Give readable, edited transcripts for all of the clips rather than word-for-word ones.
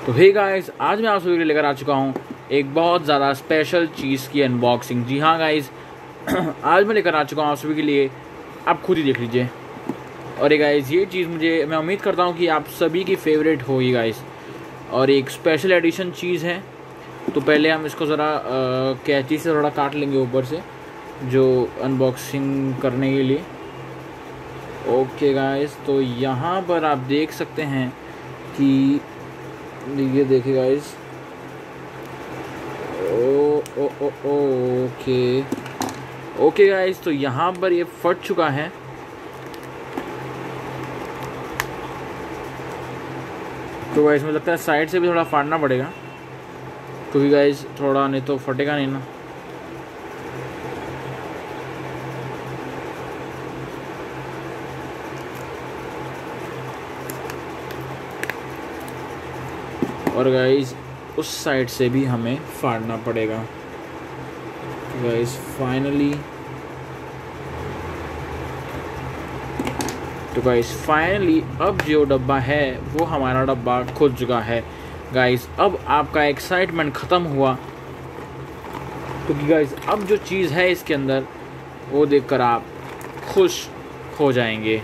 तो hey guys, आज मैं आप सभी के लिए लेकर आ चुका हूँ एक बहुत ज़्यादा स्पेशल चीज़ की अनबॉक्सिंग। जी हाँ गाइस, आज मैं लेकर आ चुका हूँ आप सभी के लिए, आप खुद ही देख लीजिए। और ये गाइस, ये चीज़ मैं उम्मीद करता हूँ कि आप सभी की फेवरेट होगी गाइस, और एक स्पेशल एडिशन चीज़ है। तो पहले हम इसको ज़रा कैंची से थोड़ा काट लेंगे ऊपर से, जो अनबॉक्सिंग करने के लिए। ओके गाइस, तो यहाँ पर आप देख सकते हैं कि ये देखिए गाइस, ओके गाइस, तो यहाँ पर ये फट चुका है। तो गाइस मुझे लगता है साइड से भी थोड़ा फाड़ना पड़ेगा, क्योंकि गाइस थोड़ा नहीं तो फटेगा नहीं ना। और गाइस उस साइड से भी हमें फाड़ना पड़ेगा। तो गाइस फाइनली अब जो डब्बा है वो हमारा डब्बा खुल चुका है। गाइस अब आपका एक्साइटमेंट ख़त्म हुआ, क्योंकि गाइस अब जो चीज़ है इसके अंदर वो देखकर आप खुश हो जाएंगे।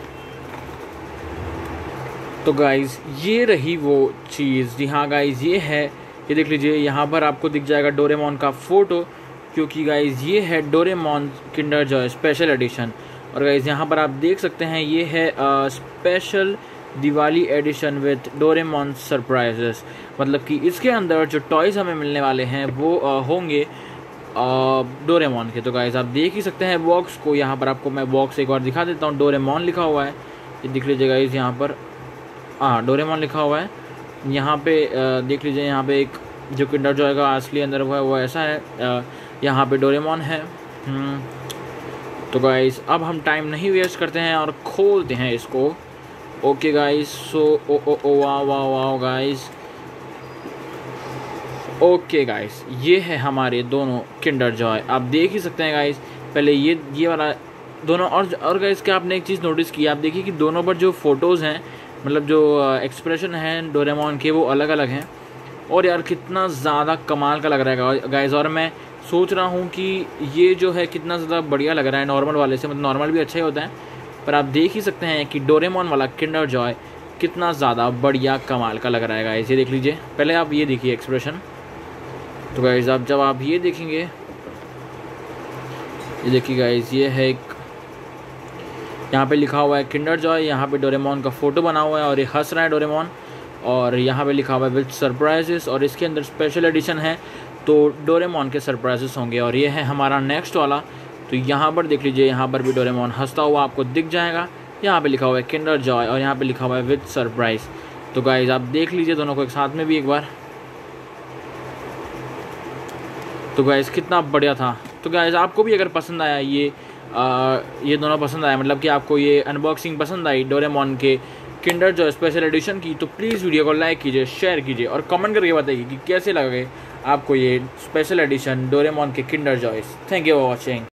तो गाइज़ ये रही वो चीज़। जी हाँ गाइज़, ये देख लीजिए, यहाँ पर आपको दिख जाएगा डोरेमोन का फ़ोटो, क्योंकि गाइज़ ये है Doraemon Kinder Joy special edition. और गाइज़ यहाँ पर आप देख सकते हैं ये है special Diwali edition with Doraemon surprises. मतलब कि इसके अंदर जो टॉयज़ हमें मिलने वाले हैं वो होंगे डोरेमोन के। तो गाइज़ आप देख ही सकते हैं बॉक्स को। यहाँ पर आपको मैं बॉक्स एक बार दिखा देता हूँ। डोरेमोन लिखा हुआ है, ये देख लीजिए गाइज़, यहाँ पर डोरेमोन लिखा हुआ है। यहाँ पे देख लीजिए, यहाँ पे एक जो किंडर जॉय का असली अंदर हुआ है वो ऐसा है, यहाँ पे डोरेमोन है। तो गाइस अब हम टाइम नहीं वेस्ट करते हैं और खोलते हैं इसको। ओके गाइस, सो वाह गाइस। ओके गाइस, ये है हमारे दोनों किंडर जॉय। आप देख ही सकते हैं गाइस, पहले ये वाला दोनों। और गाइस क्या आपने एक चीज़ नोटिस की, आप देखिए कि दोनों पर जो फ़ोटोज़ हैं, मतलब जो एक्सप्रेशन हैं डोरेमोन के, वो अलग अलग हैं। और यार कितना ज़्यादा कमाल का लग रहा है गाइस। और मैं सोच रहा हूँ कि ये जो है कितना ज़्यादा बढ़िया लग रहा है नॉर्मल वाले से। मतलब नॉर्मल भी अच्छा ही होता है, पर आप देख ही सकते हैं कि डोरेमोन वाला किंडर जॉय कितना ज़्यादा बढ़िया कमाल का लग रहा है गाइस। ये देख लीजिए, पहले आप ये देखिए एक्सप्रेशन। तो गाइस जब आप ये देखेंगे, ये देखिए गाइस, ये है एक, यहाँ पे लिखा हुआ है किंडर जॉय, यहाँ पे डोरेमोन का फ़ोटो बना हुआ है और ये हंस रहा है डोरेमोन। और यहाँ पे लिखा हुआ है विद सरप्राइजेस, और इसके अंदर स्पेशल एडिशन है, तो डोरेमोन के सरप्राइजेस होंगे। और ये है हमारा नेक्स्ट वाला। तो यहाँ पर देख लीजिए, यहाँ पर भी डोरेमोन हंसता हुआ आपको दिख जाएगा। यहाँ पे लिखा हुआ है किंडर जॉय और यहाँ पे लिखा हुआ है विद सरप्राइज। तो गाइज आप देख लीजिए दोनों को एक साथ में भी एक बार। तो गाइज कितना बढ़िया था। तो गाइज आपको भी अगर पसंद आया ये दोनों पसंद आया, मतलब कि आपको ये अनबॉक्सिंग पसंद आई डोरेमोन के किंडर जॉय स्पेशल एडिशन की, तो प्लीज़ वीडियो को लाइक कीजिए, शेयर कीजिए और कमेंट करके बताइए कि कैसे लगे आपको ये स्पेशल एडिशन डोरेमोन के Kinder Joy. Thank you for watching.